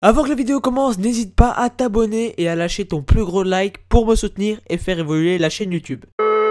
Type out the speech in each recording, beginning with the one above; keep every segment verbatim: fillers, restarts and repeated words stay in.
Avant que la vidéo commence, n'hésite pas à t'abonner et à lâcher ton plus gros like pour me soutenir et faire évoluer la chaîne YouTube.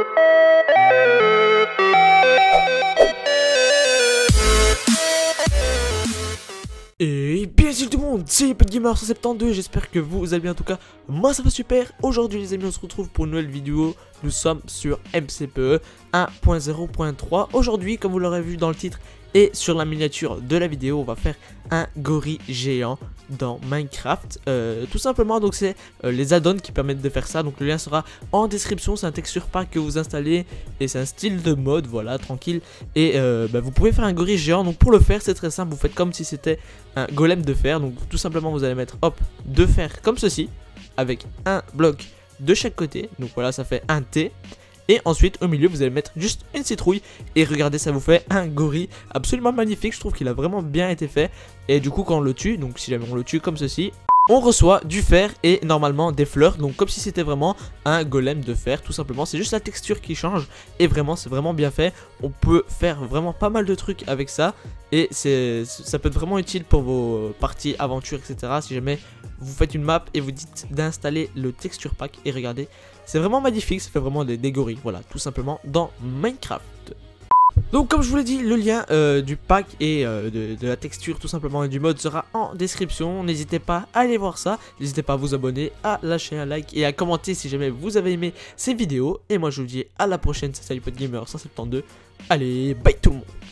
Et bien salut tout le monde, c'est YPetGamer cent soixante-douze, j'espère que vous allez bien. En tout cas, moi ça va super. Aujourd'hui les amis, on se retrouve pour une nouvelle vidéo. Nous sommes sur M C P E un point zéro point trois. Aujourd'hui, comme vous l'aurez vu dans le titre et sur la miniature de la vidéo, on va faire un gorille géant dans Minecraft. euh, Tout simplement, donc c'est euh, les add-ons qui permettent de faire ça. Donc le lien sera en description, c'est un texture pack que vous installez. Et c'est un style de mode, voilà, tranquille. Et euh, bah, vous pouvez faire un gorille géant. Donc pour le faire, c'est très simple, vous faites comme si c'était un golem de fer. Donc tout simplement, vous allez mettre, hop, de fer comme ceci, avec un bloc de chaque côté. Donc voilà, ça fait un T. Et ensuite au milieu vous allez mettre juste une citrouille. Et regardez, ça vous fait un gorille absolument magnifique. Je trouve qu'il a vraiment bien été fait. Et du coup quand on le tue, donc si jamais on le tue comme ceci, on reçoit du fer et normalement des fleurs. Donc comme si c'était vraiment un golem de fer tout simplement. C'est juste la texture qui change. Et vraiment c'est vraiment bien fait. On peut faire vraiment pas mal de trucs avec ça. Et c'est, ça peut être vraiment utile pour vos parties aventure, et cetera. Si jamais vous faites une map et vous dites d'installer le texture pack. Et regardez, c'est vraiment magnifique. Ça fait vraiment des, des gorilles, voilà, tout simplement dans Minecraft. Donc comme je vous l'ai dit, le lien euh, du pack et euh, de, de la texture tout simplement et du mode sera en description. N'hésitez pas à aller voir ça. N'hésitez pas à vous abonner, à lâcher un like et à commenter si jamais vous avez aimé ces vidéos. Et moi je vous dis à la prochaine, c'est YPetGamer cent soixante-douze. Allez, bye tout le monde.